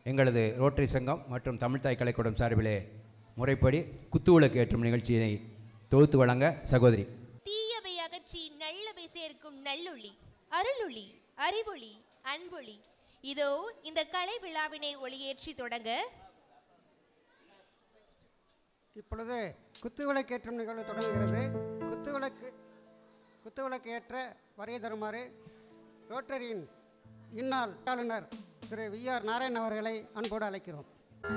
எங்களது ரோட்டரி சங்கம் மற்றும் தமிழ்த்தாய் கலைக்கூடம் சார்பிலே முறைப்படி குத்துவிளக்கு ஏற்றும் நிகழ்ச்சியினை தொகுத்து வழங்க சகோதரி. தீயவை அகற்றி நல்லவை சேர்க்கும் நல்லொளி, அருளொளி, அறிவொளி, அன்பொளி. இதோ இந்த கலை விழாவினை ஒளியேற்றி தொடங்க இப்பொழுது குத்துவிளக்கு ஏற்றும் நிகழ்வு தொடங்குகிறது. குத்துவிளக்கு ஏற்ற வரைய தருமாறு ரோட்டரியின் இந்நாள் ஆளுநர் திரு வி.ஆர். நாராயணன் அவர்களை அன்போடு அழைக்கிறோம்.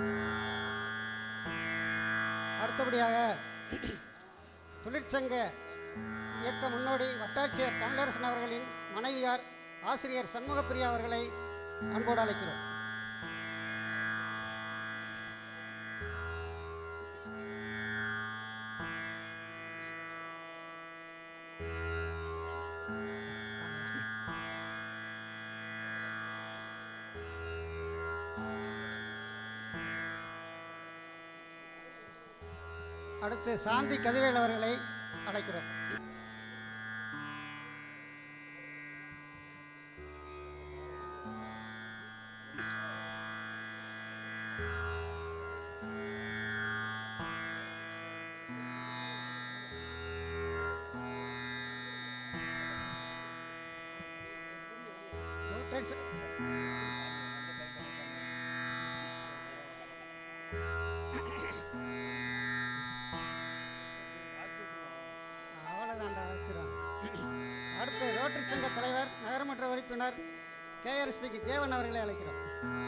அடுத்தபடியாக தொழிற்சங்க இயக்க முன்னோடி வட்டாட்சியர் தமிழரசன் அவர்களின் மனைவியார் ஆசிரியர் சண்முகப்பிரியா அவர்களை அன்போடு அழைக்கிறோம். அடுத்து சாந்தி கதிரவேல் அவர்களை அழைக்கிறோம். அடுத்து ரோட்டரி சங்க தலைவர் நகரமன்ற உறுப்பினர் KRSPக்கு தேவன் அவர்களை அழைக்கிறோம்.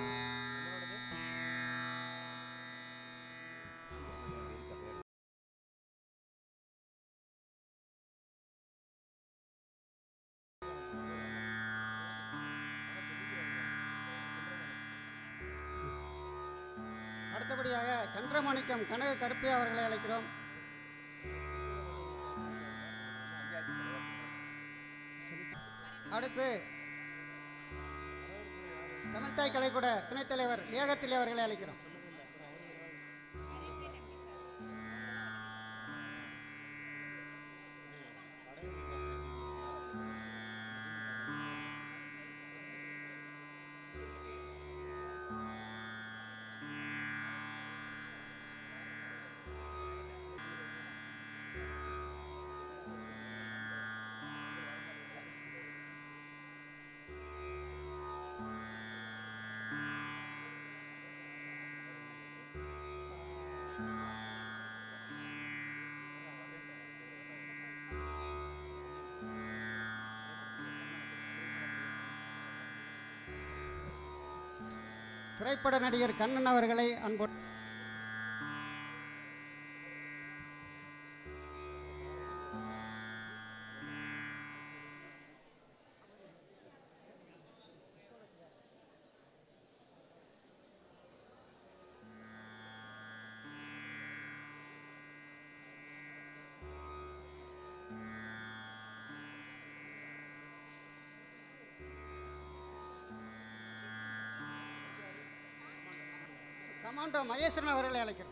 அடுத்தபடியாக கன்றமாணிக்கம் கனக கருப்பையா அவர்களை அழைக்கிறோம். அடுத்து தமிழ்த்தாய் கலைக்கூட துணைத் தலைவர் ஏகத்திலே அவர்களை அழைக்கிறோம். திரைப்பட நடிகர் கண்ணன் அவர்களை அன்போடு கமாண்டோ மகேஸ்வரன் அவர்களை அழைக்கிறோம்.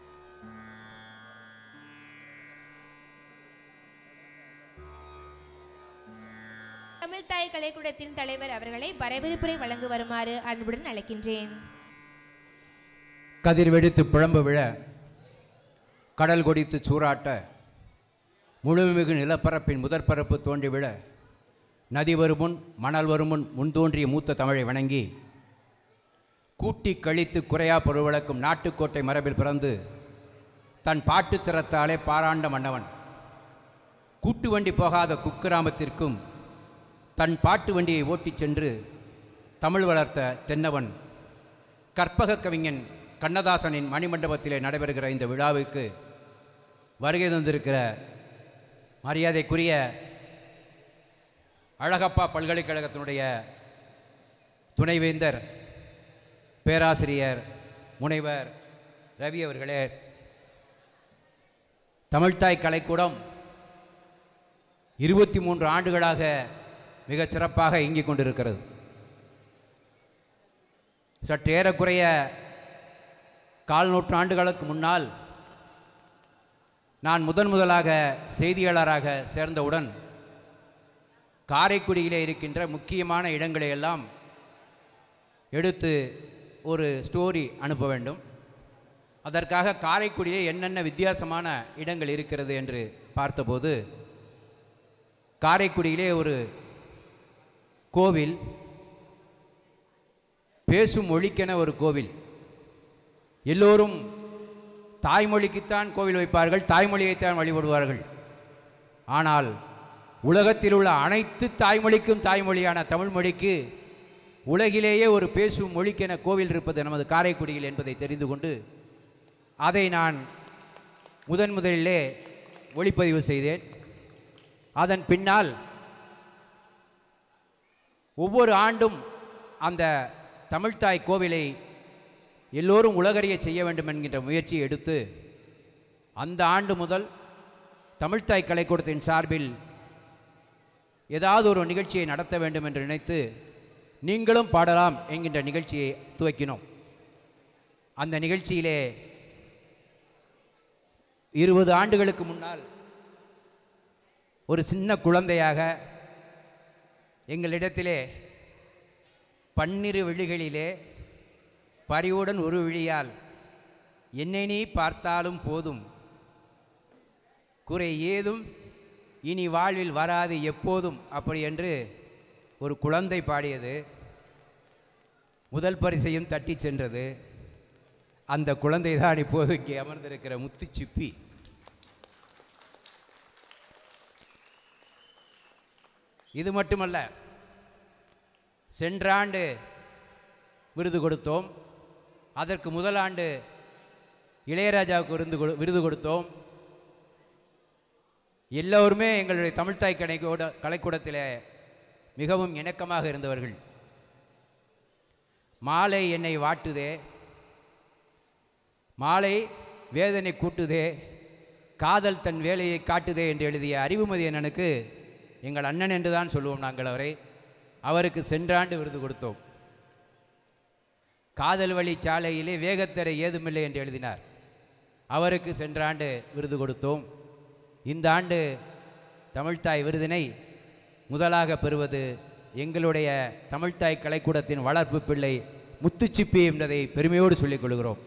தமிழ்த்தாய் கலைக்கூடத்தின் தலைவர் அவர்களை வரவேற்புரை வழங்க வருமாறு அன்புடன் அழைக்கின்றேன். கதிர் வெடித்து பிழம்பு விழ, கடல் கொடித்து சூறாட்ட, முழுமிகு நிலப்பரப்பின் முதற்பரப்பு தோன்றி விழ, நதி வருமுன் மணல் வருமுன் முன்தோன்றிய மூத்த தமிழை வணங்கி, கூட்டி கழித்து குறையா பொருள்வழக்கும் நாட்டுக்கோட்டை மரபில் பிறந்து தன் பாட்டு திறத்தாலே பாராண்ட மன்னவன், கூட்டு வண்டி போகாத குக்கிராமத்திற்கும் தன் பாட்டு வண்டியை ஓட்டிச் சென்று தமிழ் வளர்த்த தென்னவன், கற்பக கவிஞன் கண்ணதாசனின் மணிமண்டபத்திலே நடைபெறுகிற இந்த விழாவுக்கு வருகை தந்திருக்கிற மரியாதைக்குரிய அழகப்பா பல்கலைக்கழகத்தினுடைய துணைவேந்தர் பேராசிரியர் முனைவர் ரவி அவர்களே, தமிழ்த்தாய் கலைக்கூடம் 23 ஆண்டுகளாக மிகச் சிறப்பாக இயங்கிக் கொண்டிருக்கிறது. சற்று ஏறக்குறைய 4 நூற்றாண்டுகளுக்கு முன்னால் நான் முதலாக செய்தியாளராக சேர்ந்தவுடன் காரைக்குடியிலே இருக்கின்ற முக்கியமான இடங்களை எல்லாம் எடுத்து ஒரு ஸ்டோரி அனுப்ப வேண்டும். அதற்காக காரைக்குடியிலே என்னென்ன வித்தியாசமான இடங்கள் இருக்கிறது என்று பார்த்தபோது, காரைக்குடியிலே ஒரு கோவில், பேசும் மொழிக்கென ஒரு கோவில். எல்லோரும் தாய்மொழிக்குத்தான் கோவில் வைப்பார்கள், தாய்மொழியைத்தான் வழிபடுவார்கள். ஆனால் உலகத்தில் உள்ள அனைத்து தாய்மொழிக்கும் தாய்மொழியான தமிழ் மொழிக்கு உலகிலேயே ஒரு பேசும் மொழிக்கென கோவில் இருப்பது நமது காரைக்குடியில் என்பதை தெரிந்து கொண்டு அதை நான் முதலிலே ஒளிப்பதிவு செய்தேன். அதன் பின்னால் ஒவ்வொரு ஆண்டும் அந்த தமிழ்த்தாய் கோவிலை எல்லோரும் உலகறிய செய்ய வேண்டும் என்கின்ற முயற்சியை எடுத்து அந்த ஆண்டு முதல் தமிழ்த்தாய் கலைக்கூடத்தின் சார்பில் ஏதாவது ஒரு நிகழ்ச்சியை நடத்த வேண்டும் என்று நினைத்து நீங்களும் பாடலாம் என்கின்ற நிகழ்ச்சியை துவக்கினோம். அந்த நிகழ்ச்சியிலே 20 ஆண்டுகளுக்கு முன்னால் ஒரு சின்ன குழந்தையாக எங்களிடத்திலே 12 விழிகளிலே பரிவுடன் ஒரு விழியால் என்னை நீ பார்த்தாலும் போதும், குறை ஏதும் இனி வாழ்வில் வராது எப்போதும், அப்படி என்று ஒரு குழந்தை பாடியது. முதல் பரிசையும் தட்டி சென்றது. அந்த குழந்தை தான் இப்போது இங்கே அமர்ந்திருக்கிற முத்து சிப்பி. இது மட்டுமல்ல, சென்ற ஆண்டு விருது கொடுத்தோம். அதற்கு முதல் ஆண்டு இளையராஜாவுக்கு விருது கொடுத்தோம். எல்லோருமே எங்களுடைய தமிழ்த்தாய் கலைக்கூடத்தில் மிகவும் இணக்கமாக இருந்தவர்கள். மாலை என்னை வாட்டுதே, மாலை வேதனை கூட்டுதே, காதல் தன் வேலையை காட்டுதே என்று எழுதிய அறிவுமதி அண்ணனுக்கு எங்கள் அண்ணன் என்று தான் சொல்லுவோம் நாங்கள் அவரை. அவருக்கு சென்ற ஆண்டு விருது கொடுத்தோம். காதல் வழி சாலையிலே வேகத்தடை ஏதுமில்லை என்று எழுதினார். அவருக்கு சென்ற ஆண்டு விருது கொடுத்தோம். இந்த ஆண்டு தமிழ்த்தாய் விருதினை முதலாக பெறுவது எங்களுடைய தமிழ்த்தாய் கலைக்கூடத்தின் வளர்ப்பு பிள்ளை முத்துச்சிப்பி என்பதை பெருமையோடு சொல்லிக் கொள்கிறோம்.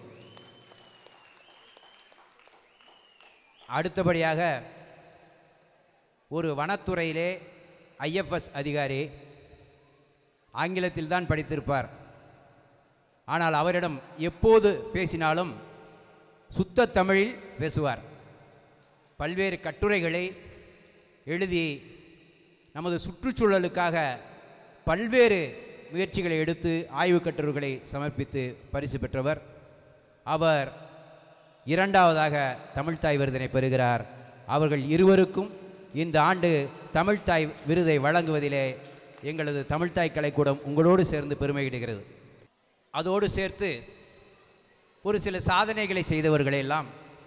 அடுத்தபடியாக ஒரு வனத்துறையிலே IFS அதிகாரி, ஆங்கிலத்தில் தான் படித்திருப்பார். ஆனால் அவரிடம் எப்போது பேசினாலும் சுத்த தமிழில் பேசுவார். பல்வேறு கட்டுரைகளை எழுதி நமது சுற்றுச்சூழலுக்காக பல்வேறு முயற்சிகளை எடுத்து ஆய்வுக் கட்டுரைகளை சமர்ப்பித்து பரிசு பெற்றவர். அவர் இரண்டாவதாக தமிழ்த்தாய் விருதினை பெறுகிறார். அவர்கள் இருவருக்கும் இந்த ஆண்டு தமிழ்த்தாய் விருதை வழங்குவதிலே எங்களது தமிழ்த்தாய் கலைக்கூடம் உங்களோடு சேர்ந்து பெருமையிடுகிறது. அதோடு சேர்த்து ஒரு சில சாதனைகளை செய்தவர்களெல்லாம்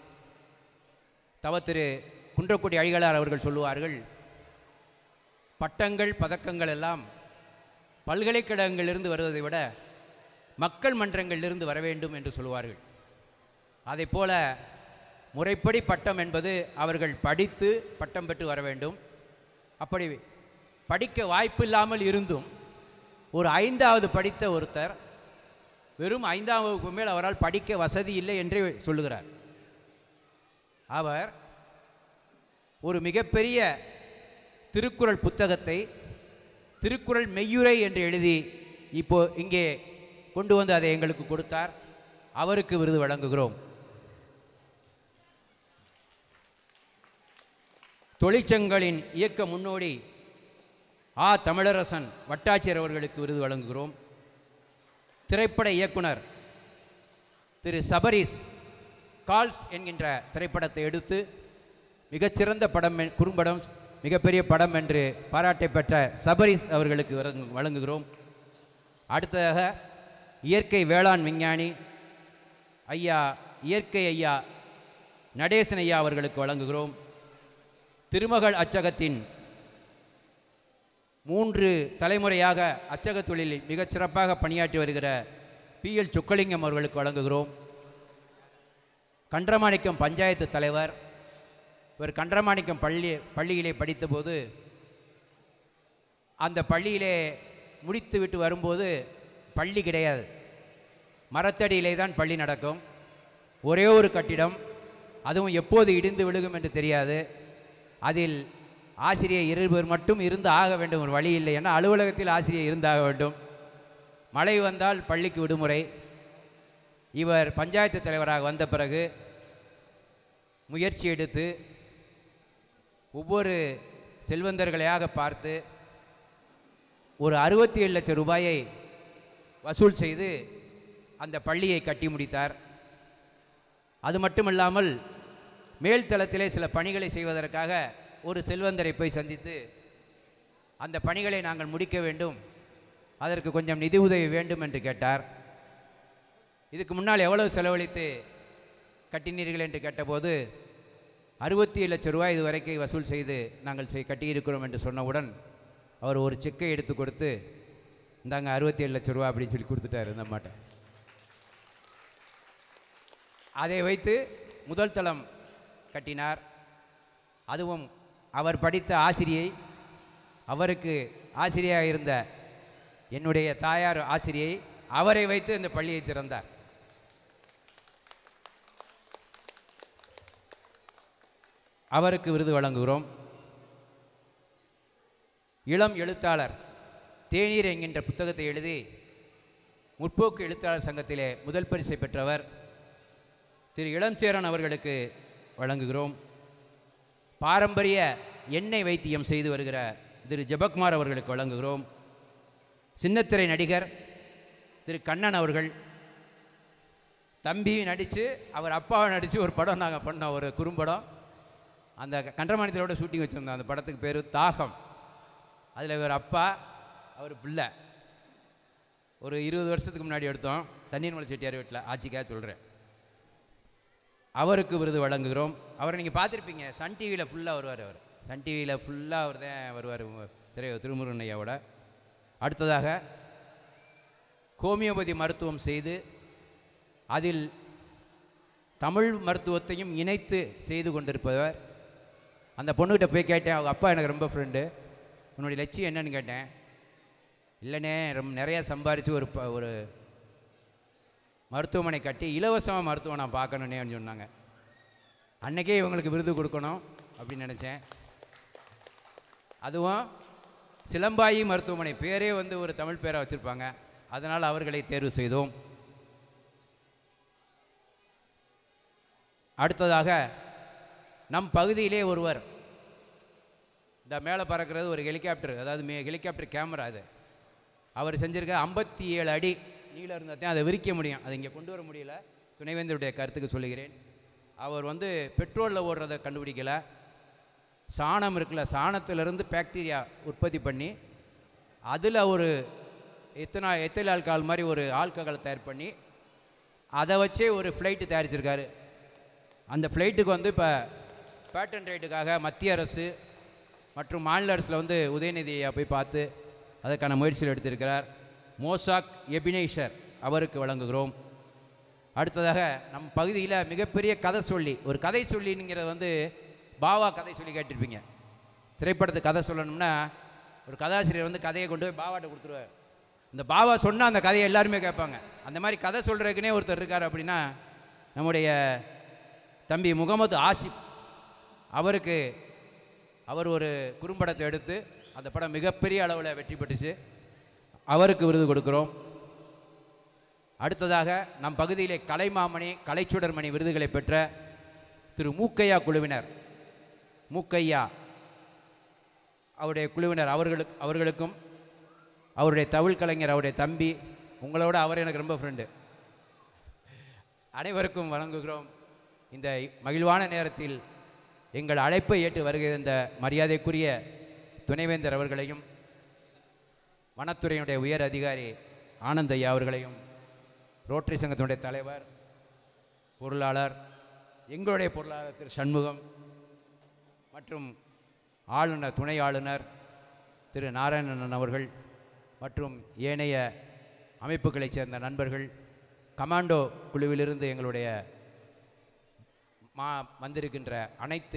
திரு குன்றக்குடி அழிகளார் அவர்கள் சொல்லுவார்கள், பட்டங்கள் பதக்கங்கள் எல்லாம் பல்கலைக்கழகங்களிலிருந்து வருவதை விட மக்கள் மன்றங்களிலிருந்து வர வேண்டும் என்று சொல்லுவார்கள். அதை போல முறைப்படி பட்டம் என்பது அவர்கள் படித்து பட்டம் பெற்று வர வேண்டும். அப்படி படிக்க வாய்ப்பு இல்லாமல் இருந்தும் ஒரு 5வது படித்த ஒருத்தர் வெறும் 5ஆம் வகுப்பு மேல் அவரால் படிக்க வசதி இல்லை என்றே சொல்லுகிறார். அவர் ஒரு மிகப்பெரிய திருக்குறள் புத்தகத்தை திருக்குறள் மெய்யுரை என்று எழுதி இப்போ இங்கே கொண்டு வந்து அதை எங்களுக்கு கொடுத்தார். அவருக்கு விருது வழங்குகிறோம். தொழிற்சங்கங்களின் இயக்க முன்னோடி தமிழரசன் வட்டாட்சியர் அவர்களுக்கு விருது வழங்குகிறோம். திரைப்பட இயக்குனர் திரு சபரிஸ் கால்ஸ் என்கின்ற திரைப்படத்தை எடுத்து மிகச்சிறந்த படம், குறும்படம், மிகப்பெரிய படம் என்று பாராட்டை பெற்ற சபரிஸ் அவர்களுக்கு வழங்குகிறோம். அடுத்ததாக இயற்கை வேளாண் விஞ்ஞானி இயற்கை ஐயா நடேசன் ஐயா அவர்களுக்கு வழங்குகிறோம். திருமகள் அச்சகத்தின் 3 தலைமுறையாக அச்சகத் தொழிலில் மிகச்சிறப்பாக பணியாற்றி வருகிற PL சொக்கலிங்கம் அவர்களுக்கு வழங்குகிறோம். கன்றமாணிக்கம் பஞ்சாயத்து தலைவர். இவர் கன்றமாணிக்கம் பள்ளியிலே படித்தபோது அந்த பள்ளியிலே முடித்து விட்டு வரும்போது பள்ளி கிடையாது. மரத்தடியிலே தான் பள்ளி நடக்கும். ஒரே ஒரு கட்டிடம், அதுவும் எப்போது இடிந்து விழுகும் என்று தெரியாது. அதில் ஆசிரியர் 2 பேர் மட்டும் இருந்து ஆக வேண்டும், ஒரு வழி இல்லை. ஏன்னா அலுவலகத்தில் ஆசிரியர் இருந்தாக வேண்டும். மழை வந்தால் பள்ளிக்கு விடுமுறை. இவர் பஞ்சாயத்து தலைவராக வந்த பிறகு முயற்சி எடுத்து ஒவ்வொரு செல்வந்தர்களையாக பார்த்து ஒரு 67 லட்சம் ரூபாயை வசூல் செய்து அந்த பள்ளியை கட்டி முடித்தார். அது மட்டுமில்லாமல் மேல்தளத்திலே சில பணிகளை செய்வதற்காக ஒரு செல்வந்தரை போய் சந்தித்து அந்த பணிகளை நாங்கள் முடிக்க வேண்டும், அதற்கு கொஞ்சம் நிதி உதவி வேண்டும் என்று கேட்டார். இதுக்கு முன்னால் எவ்வளவு செலவழித்து கட்டினீர்கள் என்று கேட்டபோது 67 லட்சம் ரூபாய் இதுவரைக்கும் வசூல் செய்து நாங்கள் கட்டியிருக்கிறோம் என்று சொன்னவுடன் அவர் ஒரு செக்கை எடுத்து கொடுத்து, இந்தாங்க 67 லட்சம் ரூபா அப்படின்னு சொல்லி கொடுத்துட்டார் இந்த மாட்டை. அதை வைத்து முதல் தளம் கட்டினார். அதுவும் அவர் படித்த ஆசிரியை, அவருக்கு ஆசிரியராக இருந்த என்னுடைய தாயார் ஆசிரியை, அவரை வைத்து இந்த பள்ளியை திறந்தார். அவருக்கு விருது வழங்குகிறோம். இளம் எழுத்தாளர் தேநீர் என்கின்ற புத்தகத்தை எழுதி முற்போக்கு எழுத்தாளர் சங்கத்திலே முதல் பரிசை பெற்றவர் திரு இளஞ்சேரன் அவர்களுக்கு வழங்குகிறோம். பாரம்பரிய எண்ணெய் வைத்தியம் செய்து வருகிற திரு ஜெபக்குமார் அவர்களுக்கு வழங்குகிறோம். சின்னத்திரை நடிகர் திரு கண்ணன் அவர்கள், தம்பி நடித்து அவர் அப்பாவை நடித்து ஒரு படம் நாங்கள் பண்ணோம், ஒரு குறும்படம். அந்த கண்டமானியத்தோட ஷூட்டிங் வச்சுருந்தோம். அந்த படத்துக்கு பேர் தாகம். அதில் இவர் அப்பா, அவர் பிள்ளை. ஒரு 20 வருஷத்துக்கு முன்னாடி எடுத்தோம், தண்ணீர்மலை செட்டியார் வீட்டில். ஆட்சிக்காக சொல்கிறேன். அவருக்கு விருது வழங்குகிறோம். அவரை நீங்கள் பார்த்துருப்பீங்க, சன் டிவியில் ஃபுல்லாக வருவார். அவர் சன் டிவியில் ஃபுல்லாக அவர் தான் வருவார், திருமுருகன் ஐயாவோட. அடுத்ததாக ஹோமியோபதி மருத்துவம் செய்து அதில் தமிழ் மருத்துவத்தையும் இணைத்து செய்து கொண்டிருப்பவர். அந்த பொண்ணுக்கிட்ட போய் கேட்டேன், அவங்க அப்பா எனக்கு ரொம்ப ஃப்ரெண்டு, உன்னுடைய லட்சியம் என்னன்னு கேட்டேன். இல்லைண்ணே, நிறையா சம்பாரித்து ஒரு மருத்துவமனை கட்டி இலவசமாக மருத்துவம் நான் பார்க்கணுன்னே சொன்னாங்க. அன்றைக்கே இவங்களுக்கு விருது கொடுக்கணும் அப்படின்னு நினச்சேன். அதுவும் சிலம்பாயி மருத்துவமனை பேரே ஒரு தமிழ் பேரை வச்சுருப்பாங்க, அதனால் அவர்களை தேர்வு செய்தோம். அடுத்ததாக நம் பகுதியிலே ஒருவர், இந்த மேலே பறக்கிறது ஒரு ஹெலிகாப்டர், அதாவது ஹெலிகாப்டர் கேமரா. அது அவர் செஞ்சுருக்க 57 அடி நீளம் இருந்தால் தான் அதை விரிக்க முடியும். அதை இங்கே கொண்டு வர முடியல. துணைவேந்தருடைய கருத்துக்கு சொல்லுகிறேன். அவர் பெட்ரோலில் ஓடுறதை கண்டுபிடிக்கலை. சாணம் இருக்குல்ல, சாணத்திலிருந்து பாக்டீரியா உற்பத்தி பண்ணி அதில் ஒரு எத்தனை ஆல்கஹால் மாதிரி ஒரு ஆல்கஹாலை தயார் பண்ணி அதை வச்சே ஒரு ஃப்ளைட்டு தயாரிச்சிருக்காரு. அந்த ஃப்ளைட்டுக்கு இப்போ பேட்டன் ரைட்டுக்காக மத்திய அரசு மற்றும் மாநில அரசில் உதயநிதியை போய் பார்த்து அதற்கான முயற்சிகள் எடுத்திருக்கிறார். மோசாக் எபினேஷர் அவருக்கு வழங்குகிறோம். அடுத்ததாக நம் பகுதியில் மிகப்பெரிய கதை சொல்லி, ஒரு கதை சொல்லிங்கிறது பாவா கதை சொல்லி கேட்டிருப்பீங்க. திரைப்படத்துக்கு கதை சொல்லணும்னா ஒரு கதாசிரியர் கதையை கொண்டு போய் பாவாட்ட கொடுத்துருவார். இந்த பாவா சொன்னால் அந்த கதையை எல்லாருமே கேட்பாங்க. அந்த மாதிரி கதை சொல்கிறதுக்குனே ஒருத்தர் இருக்கார். அப்படின்னா நம்முடைய தம்பி முகமது ஆசிப் அவருக்கு, அவர் ஒரு குறும்படத்தை எடுத்து அந்த படம் மிகப்பெரிய அளவில் வெற்றி பெற்றுச்சு. அவருக்கு விருது கொடுக்கிறோம். அடுத்ததாக நம் பகுதியிலே கலைமாமணி, கலைச்சுடர்மணி விருதுகளை பெற்ற திரு மூக்கையா குழுவினர், மூக்கையா அவருடைய குழுவினர் அவர்களுக்கும் அவருடைய தமிழ் கலைஞர் அவருடைய தம்பி, உங்களோட அவர் எனக்கு ரொம்ப ஃப்ரெண்டு, அனைவருக்கும் வழங்குகிறோம். இந்த மகிழ்வான நேரத்தில் எங்கள் அழைப்பை ஏற்று வருகிற இந்த மரியாதைக்குரிய துணைவேந்தர் அவர்களையும் வனத்துறையினுடைய உயர் அதிகாரி ஆனந்த் ஐயா அவர்களையும், ரோட்டரி சங்கத்தினுடைய தலைவர், பொருளாளர், எங்களுடைய பொருளாளர் திரு சண்முகம் மற்றும் ஆளுநர், துணை ஆளுநர் திரு நாராயணன் அவர்கள் மற்றும் ஏனைய அமைப்புகளைச் சேர்ந்த நண்பர்கள், கமாண்டோ குழுவிலிருந்து எங்களுடைய வந்திருக்கின்ற அனைத்து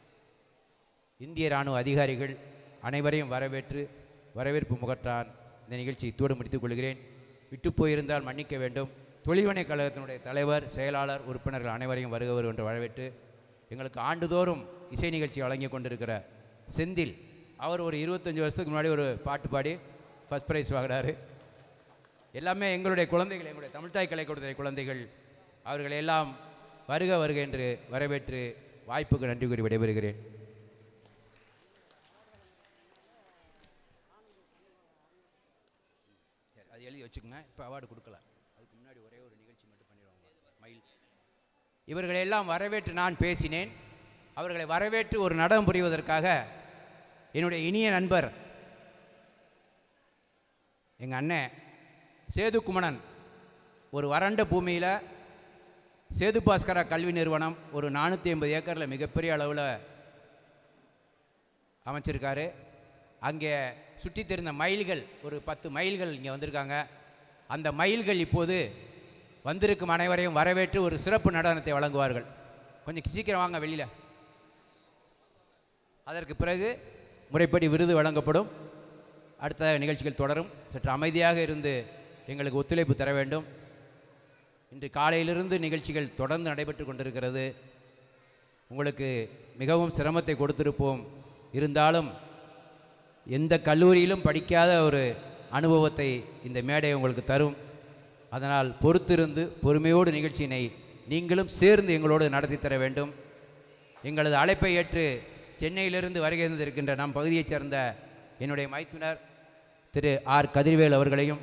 இந்திய இராணுவ அதிகாரிகள் அனைவரையும் வரவேற்பு முகற்றான் இந்த நிகழ்ச்சி இத்தோடு முடித்துக் கொள்கிறேன். விட்டு போயிருந்தால் மன்னிக்க வேண்டும். தொழில்வனை கழகத்தினுடைய தலைவர், செயலாளர், உறுப்பினர்கள் அனைவரையும் வருகவர் என்று வரவேற்று, எங்களுக்கு ஆண்டுதோறும் இசை நிகழ்ச்சி வழங்கி கொண்டிருக்கிற செந்தில், அவர் ஒரு 25 வருஷத்துக்கு முன்னாடி ஒரு பாட்டு பாடி ஃபஸ்ட் ப்ரைஸ் வாங்கினார். எல்லாமே எங்களுடைய குழந்தைகள், எங்களுடைய தமிழ்தாய் கலைக்கூடத்துறை குழந்தைகள். அவர்களை எல்லாம் வருக வருக என்று வரவேற்று வாய்ப்புக்கு நன்றி கூறி விடைபெறுகிறேன். சரி, அது எழுதி வச்சுக்கோங்க. இப்போ அவார்டு கொடுக்கலாம். அதுக்கு முன்னாடி ஒரே ஒரு நிகழ்ச்சி மட்டும் பண்ணிடுவாங்க. மயில் இவர்களை எல்லாம் வரவேற்று நான் பேசினேன். அவர்களை வரவேற்று ஒரு நடனம் புரிவதற்காக என்னுடைய இனிய நண்பர் எங்கள் அண்ணன் சேதுக்குமணன் ஒரு வறண்ட பூமியில் சேது பாஸ்கரா கல்வி நிறுவனம் ஒரு 450 ஏக்கரில் மிகப்பெரிய அளவில் அமைச்சிருக்காரு. அங்கே சுற்றி தெரிந்த மயில்கள் ஒரு 10 மயில்கள் இங்கே வந்திருக்காங்க. அந்த மயில்கள் இப்போது வந்திருக்கும் அனைவரையும் வரவேற்று ஒரு சிறப்பு நடனத்தை வழங்குவார்கள். கொஞ்சம் சீக்கிரம் வாங்க வெளியில். அதற்கு பிறகு முறைப்படி விருது வழங்கப்படும். அடுத்த நிகழ்ச்சிகள் தொடரும். சற்று அமைதியாக இருந்து எங்களுக்கு ஒத்துழைப்பு தர வேண்டும். இன்று காலையிலிருந்து நிகழ்ச்சிகள் தொடர்ந்து நடைபெற்று கொண்டிருக்கிறது. உங்களுக்கு மிகவும் சிரமத்தை கொடுத்திருப்போம். இருந்தாலும் எந்த கல்லூரியிலும் படிக்காத ஒரு அனுபவத்தை இந்த மேடை உங்களுக்கு தரும். அதனால் பொறுத்திருந்து பொறுமையோடு நிகழ்ச்சியினை நீங்களும் சேர்ந்து எங்களோடு நடத்தி தர வேண்டும். எங்களது அழைப்பை ஏற்று சென்னையிலிருந்து வருகை இருக்கின்ற நம் பகுதியைச் சேர்ந்த என்னுடைய மைத்துனர் திரு ஆர் கதிர்வேல் அவர்களையும்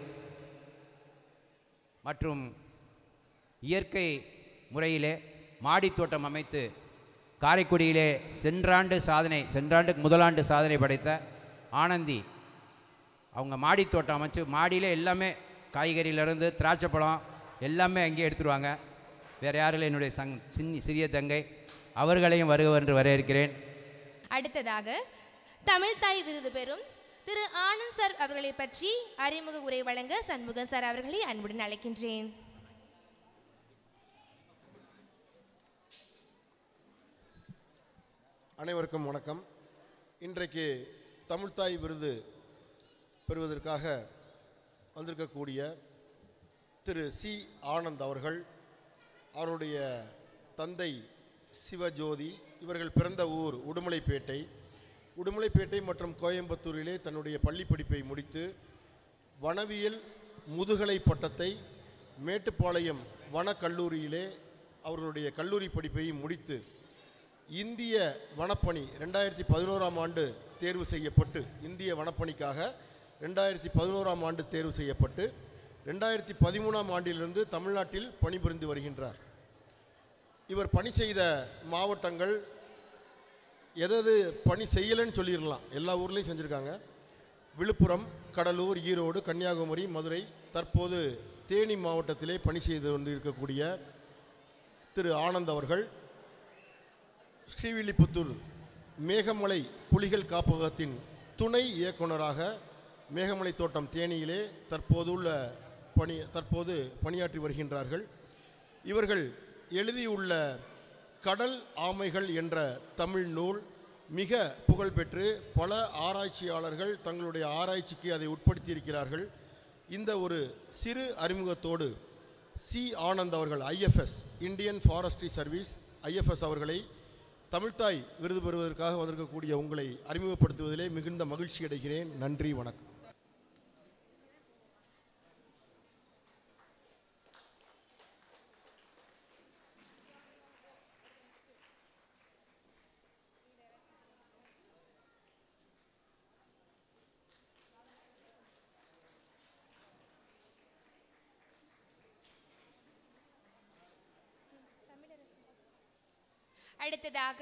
மற்றும் இயற்கை முறையிலே மாடித்தோட்டம் அமைத்து காரைக்குடியிலே சென்றாண்டுக்கு முதலாண்டு சாதனை படைத்த ஆனந்தி, அவங்க மாடித்தோட்டம் அமைச்சு மாடியிலே எல்லாமே காய்கறியிலேருந்து திராட்சை பழம் எல்லாமே அங்கேயே எடுத்துருவாங்க. வேறு யாரில் என்னுடைய சிறிய தங்கை, அவர்களையும் வருக என்று வரவேற்கிறேன். அடுத்ததாக தமிழ்தாய் விருது பெறும் திரு ஆனந்த் சார் அவர்களை பற்றி அறிமுக உரை வழங்க சண்முக சார் அவர்களை அன்புடன் அழைக்கின்றேன். அனைவருக்கும் வணக்கம். இன்றைக்கு தமிழ்தாய் விருது பெறுவதற்காக வந்திருக்கக்கூடிய திரு சி ஆனந்த் அவர்கள், அவருடைய தந்தை சிவஜோதி, இவர்கள் பிறந்த ஊர் உடுமலைப்பேட்டை மற்றும் கோயம்புத்தூரிலே தன்னுடைய பள்ளி படிப்பை முடித்து வனவியல் முதுகலை பட்டத்தை மேட்டுப்பாளையம் வனக்கல்லூரியிலே அவர்களுடைய கல்லூரி படிப்பை முடித்து இந்திய வனப்பணி 2011ஆம் ஆண்டு தேர்வு செய்யப்பட்டு, இந்திய வனப்பணிக்காக 2011ஆம் ஆண்டு தேர்வு செய்யப்பட்டு 2013ஆம் ஆண்டிலிருந்து தமிழ்நாட்டில் பணிபுரிந்து வருகின்றார். இவர் பணி செய்த மாவட்டங்கள் எதாவது பணி செய்யலைன்னு சொல்லிடலாம், எல்லா ஊர்லேயும் செஞ்சுருக்காங்க. விழுப்புரம், கடலூர், ஈரோடு, கன்னியாகுமரி, மதுரை, தற்போது தேனி மாவட்டத்திலே பணி செய்து கொண்டு இருக்கக்கூடிய திரு ஆனந்த் அவர்கள் ஸ்ரீவில்லிபுத்தூர் மேகமலை புலிகள் காப்பகத்தின் துணை இயக்குநராக மேகமலை தோட்டம் தேனியிலே தற்போது பணியாற்றி வருகின்றார்கள். இவர்கள் எழுதியுள்ள கடல் ஆமைகள் என்ற தமிழ் நூல் மிக புகழ்பெற்று பல ஆராய்ச்சியாளர்கள் தங்களுடைய ஆராய்ச்சிக்கு அதை உட்படுத்தியிருக்கிறார்கள். இந்த ஒரு சிறு அறிமுகத்தோடு சி ஆனந்த் அவர்கள், IFS, Indian forestry service, IFS அவர்களை தமிழ்தாய் விருது பெறுவதற்காக வந்திருக்கக்கூடிய உங்களை அறிமுகப்படுத்துவதிலே மிகுந்த மகிழ்ச்சி அடைகிறேன். நன்றி, வணக்கம். அடுத்ததாக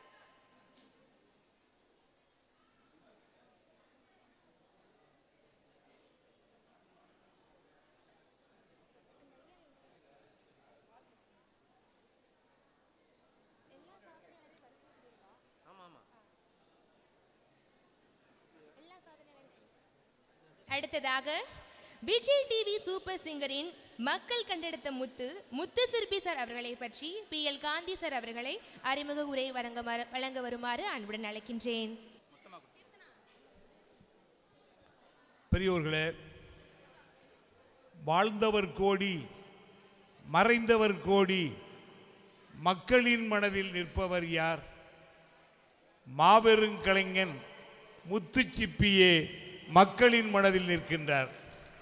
விஜய் டிவி சூப்பர் சிங்கரின் மக்கள் கண்டெடுத்த முத்து சிற்பி சார் அவர்களை பற்றி PL காந்தி சார் அவர்களை அறிமுக உரை வழங்க வருமாறு அன்புடன் அழைக்கின்றேன். பெரியோர்களே, வாழ்ந்தவர் கோடி மறைந்தவர் கோடி, மக்களின் மனதில் நிற்பவர் யார்? மாபெரும் கலைஞன் முத்து சிப்பியே மக்களின் மனதில் நிற்கின்றார்.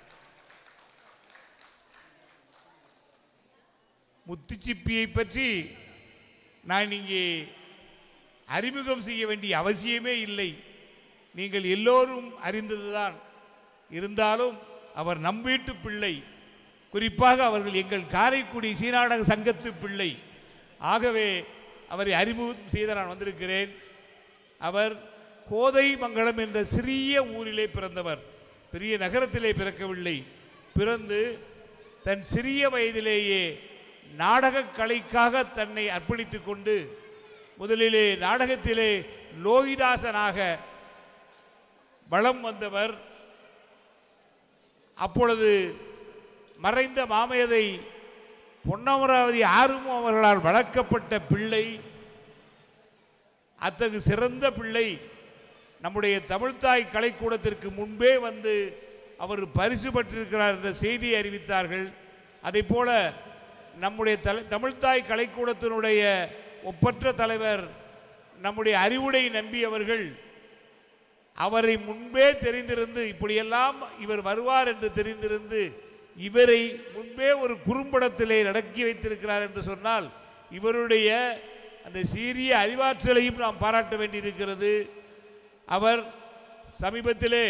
முத்து சிப்பியை பற்றி நான் இங்கே அறிமுகம் செய்ய வேண்டிய அவசியமே இல்லை, நீங்கள் எல்லோரும் அறிந்ததுதான். இருந்தாலும் அவர் நம் வீட்டு பிள்ளை, குறிப்பாக அவர்கள் எங்கள் காரைக்குடி சீனாடக சங்கத்து பிள்ளை. ஆகவே அவரை அறிமுகம் செய்த நான் வந்திருக்கிறேன். அவர் கோதைமங்கலம் என்ற சிறிய ஊரிலே பிறந்தவர், பெரிய நகரத்திலே பிறக்கவில்லை. பிறந்து தன் சிறிய வயதிலேயே நாடகக் கலைக்காக தன்னை அர்ப்பணித்து கொண்டு முதலிலே நாடகத்திலே லோகிதாசனாக வலம் வந்தவர். அப்பொழுது மறைந்த மாமேதை பொன்னமராவதி ஆறுமு அவர்களால் வளர்க்கப்பட்ட பிள்ளை. அத்தகு சிறந்த பிள்ளை நம்முடைய தமிழ்த்தாய் கலைக்கூடத்திற்கு முன்பே வந்து அவர் பரிசு பெற்றிருக்கிறார் என்ற செய்தியை அறிவித்தார்கள். அதே போல நம்முடைய தமிழ்த்தாய் கலைக்கூடத்தினுடைய ஒப்பற்ற தலைவர் நம்முடைய அறிவுடை நம்பி அவர்கள் அவரை முன்பே தெரிந்திருந்து, இப்படியெல்லாம் இவர் வருவார் என்று தெரிந்திருந்து இவரை முன்பே ஒரு குறும்படத்திலே நடக்கி வைத்திருக்கிறார் என்று சொன்னால் இவருடைய அந்த சீரிய அறிவாற்றலையும் நாம் பாராட்ட வேண்டியிருக்கிறது. அவர் சமீபத்திலே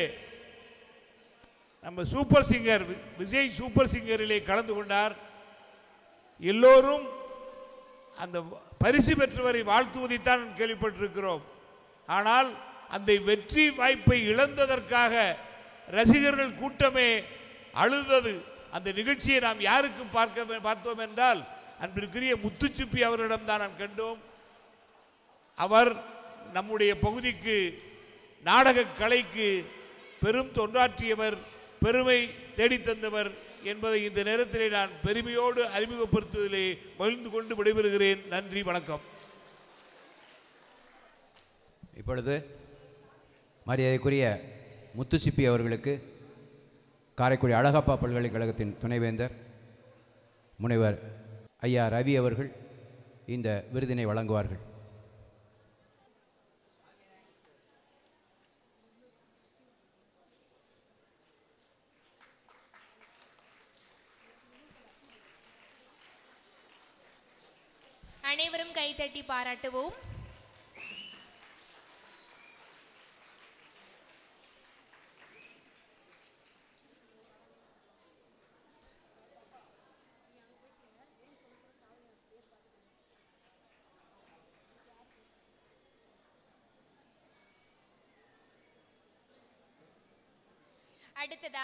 நம்ம சூப்பர் சிங்கர் விஜய் சூப்பர் சிங்கரிலே கலந்து கொண்டார். எல்லோரும் அந்த பரிசு பெற்றவரை வாழ்த்துவதைத்தான் கேள்விப்பட்டிருக்கிறோம். ஆனால் அந்த வெற்றி வாய்ப்பை இழந்ததற்காக ரசிகர்கள் கூட்டமே அழுதது. அந்த நிகழ்ச்சியை நாம் யாருக்கு பார்த்தோம் என்றால் அன்பிற்குரிய முத்துச்சிப்பி அவரிடம்தான் நாம் கண்டோம். அவர் நம்முடைய பகுதிக்கு நாடக கலைக்கு பெரும் தொண்டாற்றியவர், பெருமை தேடித்தந்தவர் என்பதை இந்த நேரத்திலே நான் பெருமையோடு அறிமுகப்படுத்துவதிலே மகிழ்ந்து கொண்டு விடைபெறுகிறேன். நன்றி, வணக்கம். இப்பொழுது மரியாதைக்குரிய முத்துச்சிப்பி அவர்களுக்கு காரைக்குடி அழகப்பா பல்கலைக்கழகத்தின் துணைவேந்தர் முனைவர் ஐயா ரவி அவர்கள் இந்த விருதினை வழங்குவார்கள். அனைவரும் கைத்தட்டி பாராட்டுவோம். அடுத்ததாக